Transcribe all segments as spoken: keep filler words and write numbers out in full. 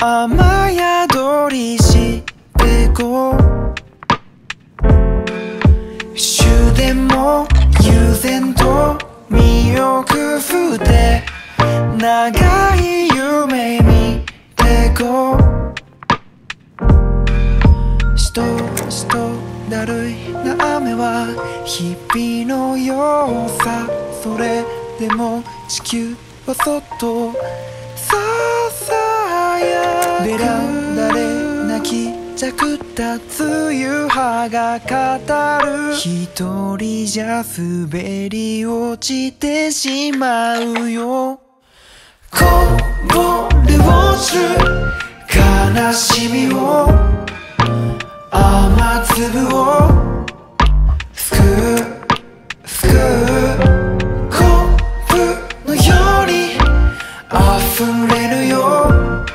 雨宿りしてこう。終電も悠然と身をくふって長い夢見てこう。しとしとだるいな雨は日々のようさ。それでも地球はそっとささやく。ベランダで泣きじゃくった梅雨葉が語る。一人じゃ滑り落ちてしまうよ。こぼれ落ちる悲しみを雨粒をすくうすくう。コップのように溢れるよ。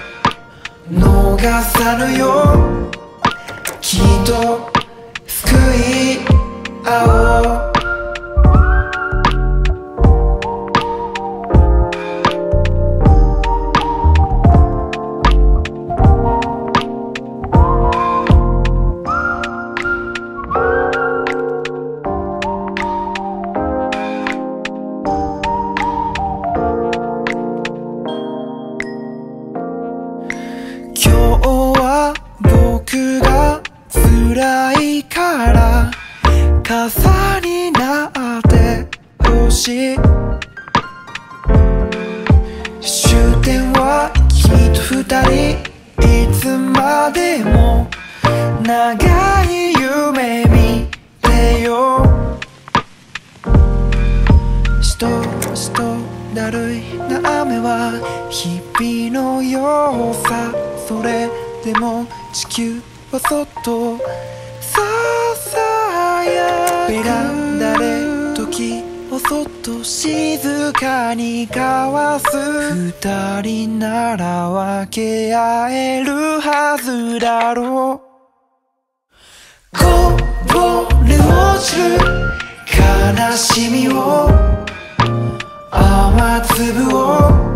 逃さぬよ。きっと救い合おう。今日は僕が辛いから傘になってほしい。終点は君と二人。いつまでも長い夢見てよ。しとしとだるいな雨は日々のようさ。それでも地球はそっとささやく。ベランダで時をそっと静かに交わす。二人なら分け合えるはずだろう。こぼれ落ちる悲しみを雨粒を